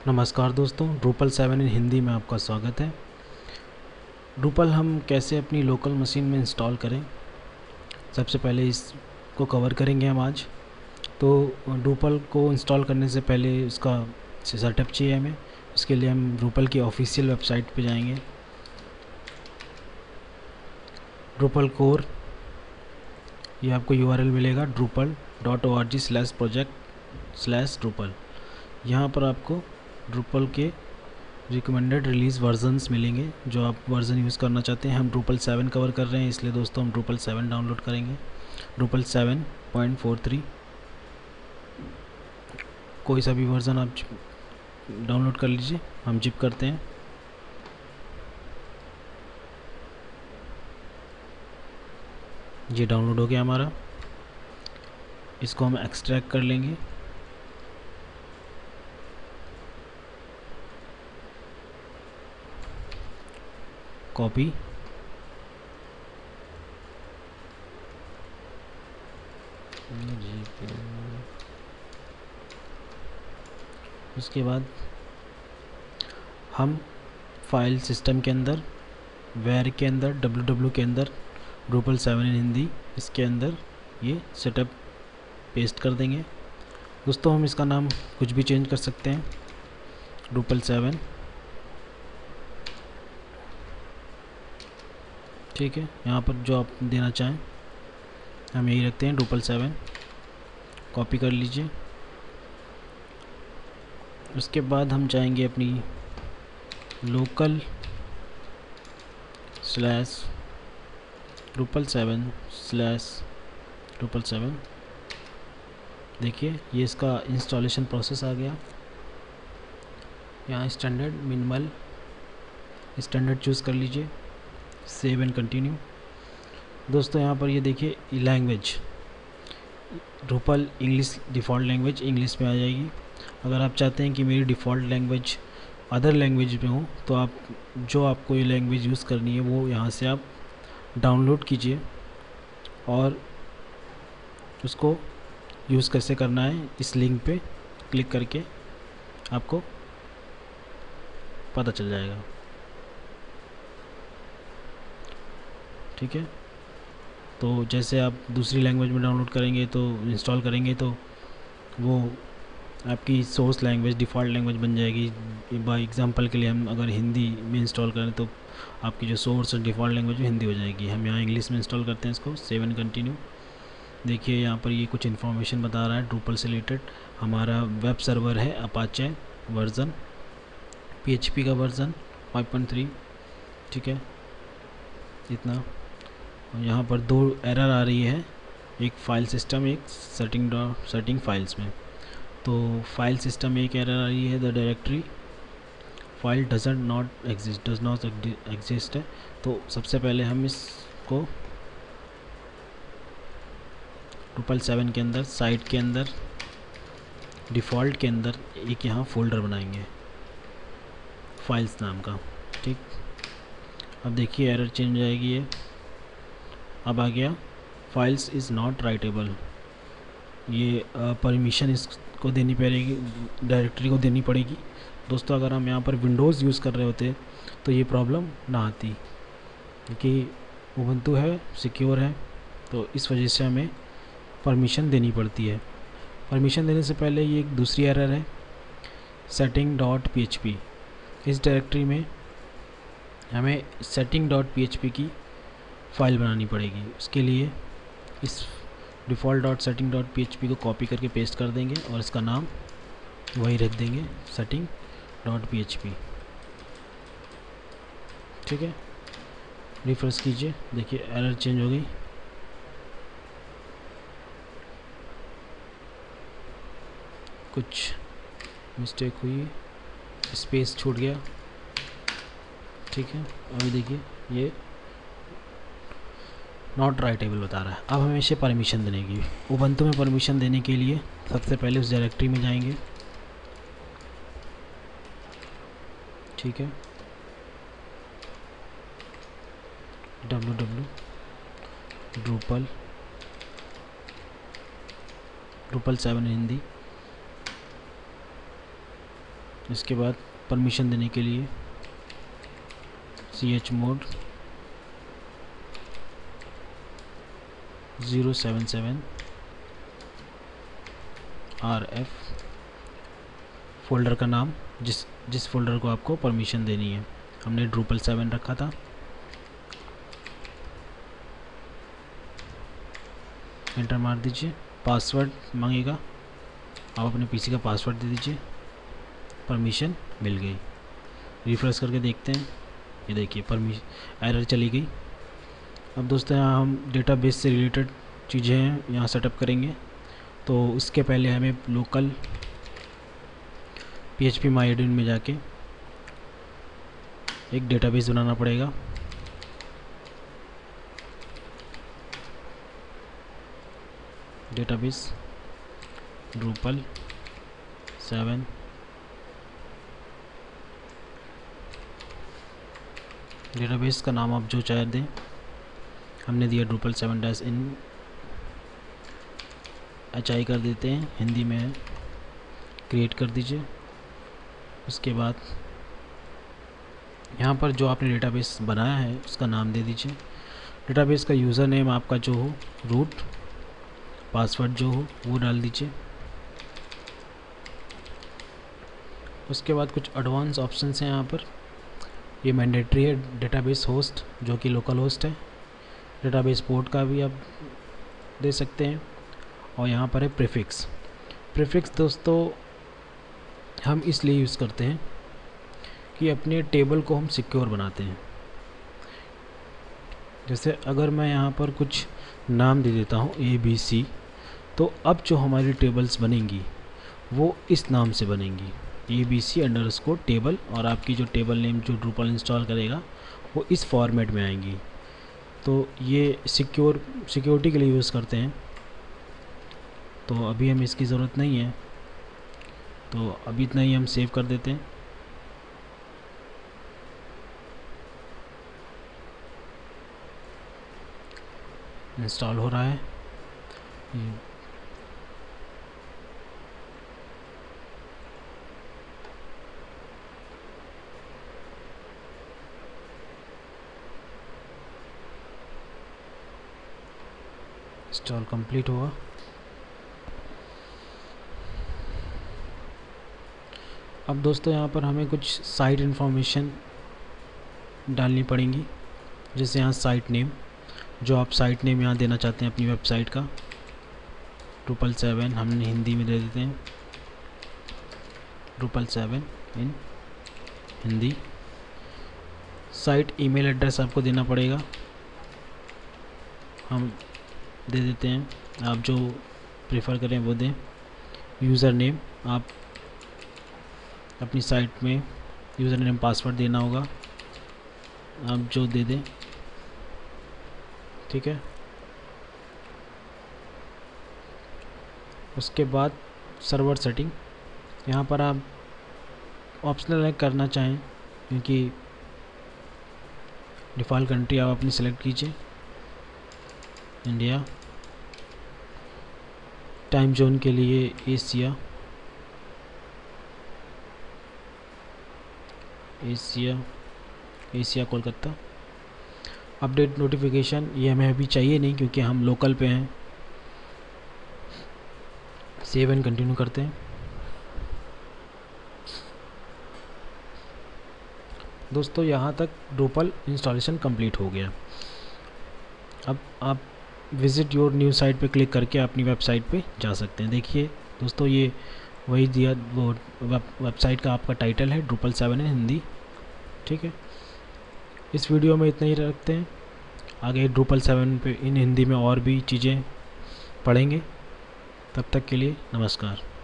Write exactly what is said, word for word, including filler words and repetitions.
नमस्कार दोस्तों, Drupal seven in Hindi में आपका स्वागत है। ड्रूपल हम कैसे अपनी लोकल मशीन में इंस्टॉल करें, सबसे पहले इसको कवर करेंगे हम आज। तो ड्रूपल को इंस्टॉल करने से पहले उसका सेटअप चाहिए हमें। उसके लिए हम ड्रूपल की ऑफिशियल वेबसाइट पे जाएंगे, ड्रूपल कोर, ये आपको यू आर एल मिलेगा Drupal dot O R G slash project slash Drupal. यहाँ पर आपको ड्रूपल के रिकमेंडेड रिलीज़ वर्जन्स मिलेंगे, जो आप वर्जन यूज़ करना चाहते हैं। हम ड्रूपल सेवन कवर कर रहे हैं, इसलिए दोस्तों हम ड्रूपल सेवन डाउनलोड करेंगे। Drupal seven point four three, कोई सा भी वर्जन आप डाउनलोड कर लीजिए। हम जिप करते हैं। ये डाउनलोड हो गया हमारा। इसको हम एक्सट्रैक्ट कर लेंगे। कॉपी, उसके बाद हम फाइल सिस्टम के अंदर, वेयर के अंदर, डब्ल्यू डब्ल्यू के अंदर ड्रूपल सेवन इन हिंदी, इसके अंदर ये सेटअप पेस्ट कर देंगे। दोस्तों हम इसका नाम कुछ भी चेंज कर सकते हैं, ड्रूपल सेवन, ठीक है। यहाँ पर जो आप देना चाहें हम यही रखते हैं, ड्रूपल सेवन। कॉपी कर लीजिए। उसके बाद हम जाएंगे अपनी local slash Drupal seven slash Drupal seven. देखिए ये इसका इंस्टॉलेशन प्रोसेस आ गया। यहाँ स्टैंडर्ड, मिनिमल, स्टैंडर्ड चूज़ कर लीजिए, सेव एंड कंटिन्यू। दोस्तों यहाँ पर ये देखिए language, Drupal English default language English में आ जाएगी। अगर आप चाहते हैं कि मेरी डिफ़ॉल्ट लैंग्वेज अदर लैंग्वेज में हो, तो आप जो आपको ये लैंग्वेज यूज़ करनी है वो यहाँ से आप डाउनलोड कीजिए, और उसको यूज़ कैसे करना है इस लिंक पे क्लिक करके आपको पता चल जाएगा, ठीक है। तो जैसे आप दूसरी लैंग्वेज में डाउनलोड करेंगे तो इंस्टॉल करेंगे तो वो आपकी सोर्स लैंग्वेज डिफ़ॉल्ट लैंग्वेज बन जाएगी। बाय एग्जांपल के लिए हम अगर हिंदी में इंस्टॉल करें तो आपकी जो सोर्स और डिफ़ॉल्ट लैंग्वेज हिंदी हो जाएगी। हम यहाँ इंग्लिश में इंस्टॉल करते हैं इसको, सेव एंड कंटिन्यू। देखिए यहाँ पर ये कुछ इन्फॉर्मेशन बता रहा है ड्रूपल से रिलेटेड। हमारा वेब सर्वर है अपाचे वर्ज़न, पीएचपी का वर्ज़न फाइव पॉइंट थ्री, ठीक है, इतना। यहाँ पर दो एरर आ रही है, एक फ़ाइल सिस्टम, एक सेटिंग सेटिंग फाइल्स में। तो फाइल सिस्टम में एक एरर आ रही है, the directory file doesn't not exist does not exist है। तो सबसे पहले हम इसको ड्रूपल सेवन के अंदर, साइट के अंदर, डिफ़ॉल्ट के अंदर एक यहाँ फोल्डर बनाएंगे फाइल्स नाम का, ठीक। अब देखिए एरर चेंज आएगी, ये अब आ गया फाइल्स इज़ नॉट राइटेबल। ये परमिशन इसको देनी पड़ेगी, डायरेक्टरी को देनी पड़ेगी। दोस्तों अगर हम यहाँ पर विंडोज़ यूज़ कर रहे होते तो ये प्रॉब्लम ना आती, क्योंकि उबंटू है, सिक्योर है, तो इस वजह से हमें परमिशन देनी पड़ती है। परमिशन देने से पहले ये एक दूसरी एरर है, setting dot P H P. इस डायरेक्टरी में हमें setting dot P H P की फ़ाइल बनानी पड़ेगी। उसके लिए इस default dot setting dot P H P को कॉपी करके पेस्ट कर देंगे और इसका नाम वही रख देंगे, setting dot P H P, ठीक है। रिफ्रेश कीजिए, देखिए एरर चेंज हो गई। कुछ मिस्टेक हुई, स्पेस छूट गया, ठीक है। अभी देखिए ये नॉट राइटेबल बता रहा है। अब हमें इसे परमिशन देने की, उबंटू में परमिशन देने के लिए सबसे पहले उस डायरेक्टरी में जाएंगे, ठीक है, W W Drupal Drupal seven Hindi, इसके बाद परमिशन देने के लिए C H mod zero seven seven R F, folder का नाम जिस जिस फोल्डर को आपको परमिशन देनी है। हमने ड्रूपल सेवन रखा था। एंटर मार दीजिए। पासवर्ड मांगेगा, आप अपने पीसी का पासवर्ड दे दीजिए। परमिशन मिल गई। रिफ्रेश करके देखते हैं, ये देखिए परमिशन एरर चली गई। अब दोस्तों यहाँ हम डेटाबेस से रिलेटेड चीज़ें हैं यहाँ सेटअप करेंगे। तो उसके पहले हमें local P H P my admin में जाके एक डेटाबेस बनाना पड़ेगा। डेटाबेस ड्रूपल सेवन, डेटाबेस का नाम आप जो चाहे दें। हमने दिया Drupal seven dash in, H I कर देते हैं, हिंदी में है, क्रिएट कर दीजिए। उसके बाद यहाँ पर जो आपने डेटाबेस बनाया है उसका नाम दे दीजिए। डेटाबेस का यूज़र नेम आपका जो हो, रूट, पासवर्ड जो हो वो डाल दीजिए। उसके बाद कुछ एडवांस ऑप्शंस हैं यहाँ पर। ये मैंडेटरी है, डेटाबेस होस्ट जो कि लोकल होस्ट है। डेटाबेस पोर्ट का भी आप दे सकते हैं। और यहाँ पर है प्रीफिक्स। प्रीफिक्स दोस्तों हम इसलिए यूज़ करते हैं कि अपने टेबल को हम सिक्योर बनाते हैं। जैसे अगर मैं यहाँ पर कुछ नाम दे देता हूँ ए बी सी, तो अब जो हमारी टेबल्स बनेंगी वो इस नाम से बनेंगी, A B C underscore table, और आपकी जो टेबल नेम जो ड्रूपल इंस्टॉल करेगा वो इस फॉर्मेट में आएंगी। तो ये सिक्योर सिक्योरिटी के लिए यूज़ करते हैं। तो अभी हमें इसकी ज़रूरत नहीं है, तो अभी इतना ही हम सेव कर देते हैं। इंस्टॉल हो रहा है। इंस्टॉल कंप्लीट हुआ। अब दोस्तों यहाँ पर हमें कुछ साइट इन्फॉर्मेशन डालनी पड़ेंगी। जैसे यहाँ साइट नेम, जो आप साइट नेम यहाँ देना चाहते हैं अपनी वेबसाइट का। ड्रूपल सेवन हमने हिंदी में दे देते हैं, Drupal seven in Hindi. Site email address आपको देना पड़ेगा, हम दे देते हैं, आप जो प्रेफर करें वो दें। यूज़र नेम, आप अपनी साइट में यूज़र नेम पासवर्ड देना होगा, आप जो दे दें, ठीक है। उसके बाद सर्वर सेटिंग, यहाँ पर आप ऑप्शनल करना चाहें, क्योंकि डिफ़ॉल्ट कंट्री आप अपनी सेलेक्ट कीजिए, इंडिया। टाइम जोन के लिए Asia, Asia Asia Kolkata. Update notification ये हमें अभी चाहिए नहीं क्योंकि हम लोकल पे हैं। सेव एंड कंटिन्यू करते हैं। दोस्तों यहाँ तक ड्रूपल इंस्टॉलेशन कंप्लीट हो गया। अब आप विज़िट योर न्यू साइट पे क्लिक करके अपनी वेबसाइट पे जा सकते हैं। देखिए दोस्तों, ये वही दिया वो वेबसाइट का आपका टाइटल है, ड्रूपल सेवन है हिंदी, ठीक है। इस वीडियो में इतना ही रखते हैं, आगे ड्रूपल सेवन पे इन हिंदी में और भी चीज़ें पढ़ेंगे। तब तक के लिए नमस्कार।